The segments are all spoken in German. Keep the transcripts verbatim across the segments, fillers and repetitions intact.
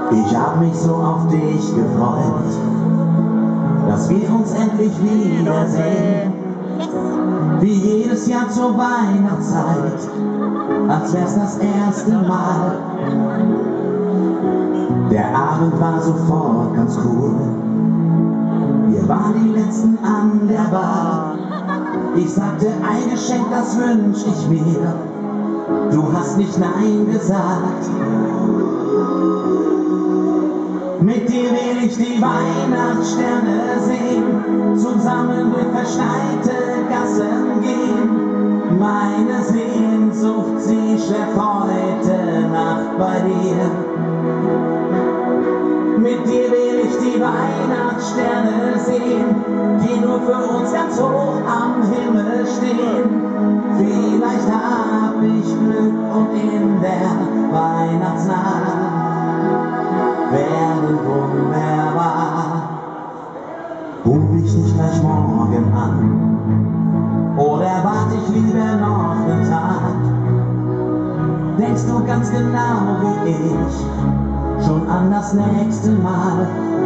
Ich hab mich so auf dich gefreut, dass wir uns endlich wiedersehen. Wie jedes Jahr zur Weihnachtszeit, als wär's das erste Mal. Der Abend war sofort ganz cool, wir waren die Letzten an der Bar. Ich sagte, ein Geschenk, das wünsch ich mir, du hast nicht Nein gesagt. Mit dir will ich die Weihnachtssterne sehen, zusammen durch verschneite Gassen gehen. Meine Sehnsucht, sie schläft heute Nacht bei dir. Mit dir will ich die Weihnachtssterne sehen, die nur für uns ganz hoch am Himmel stehen. Vielleicht hab ich Glück und in der Weihnachtsnacht werden wunderbar. Ruf ich nicht gleich morgen an, oder warte ich lieber noch den Tag? Denkst du ganz genau wie ich schon an das nächste Mal?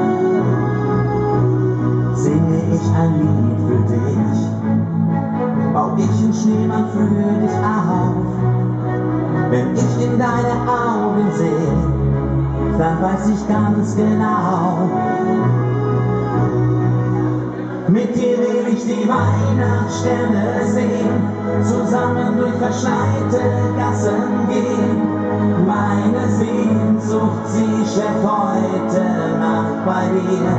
Singe ich ein Lied für dich, bau ich einen Schneemann für dich auf. Wenn ich in deine Augen sehe, dann weiß ich ganz genau, mit dir will ich die Weihnachtssterne sehen, zusammen durch verschneite Gassen gehen. Meine Sehnsucht, sie schläft heute Nacht bei dir.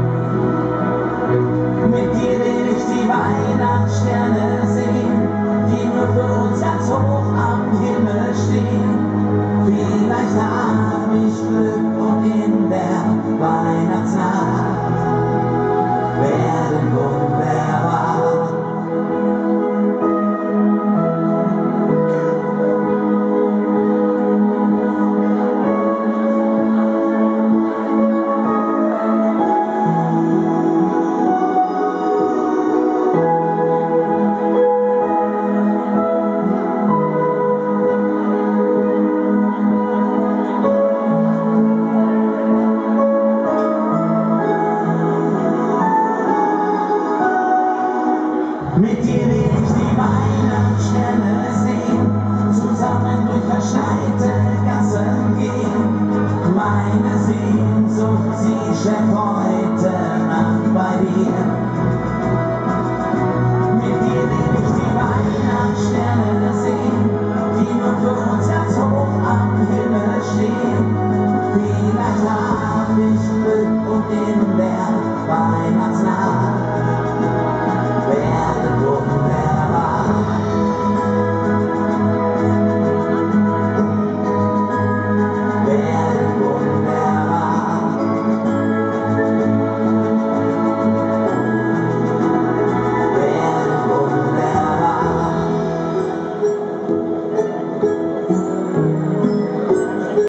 Mit dir will ich die Weihnachtssterne sehen, die nur für uns ganz hoch am Himmel stehen. Vielleicht hab ich Glück und in der Weihnachtsnacht werden wunderbar. Mit dir will ich die Weihnachtssterne sehen, zusammen durch verschneite Gassen gehen. Meine Sehnsucht, sie schläft heute Nacht bei dir. Mit dir will ich die Weihnachtssterne